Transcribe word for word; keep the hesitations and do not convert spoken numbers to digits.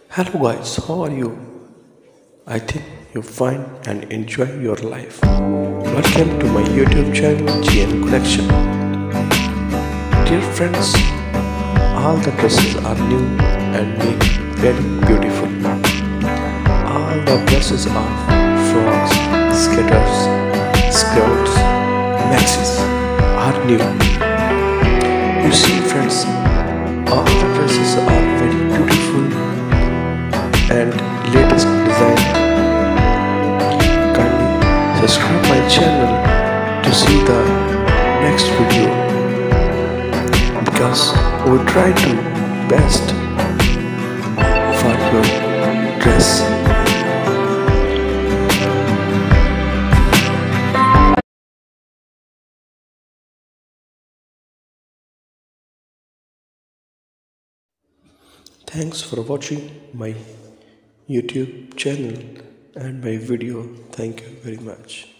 Hello guys, how are you? I think you find and enjoy your life. Welcome to my YouTube channel G N Collection. Dear friends, all the dresses are new and made very beautiful. All the dresses are frocks, skirts, skirts, maxis are new. You see friends, all the dresses are very beautiful and latest design. Kindly subscribe my channel to see the next video, because we try to best for your dress. Thanks for watching my YouTube channel and my video. Thank you very much.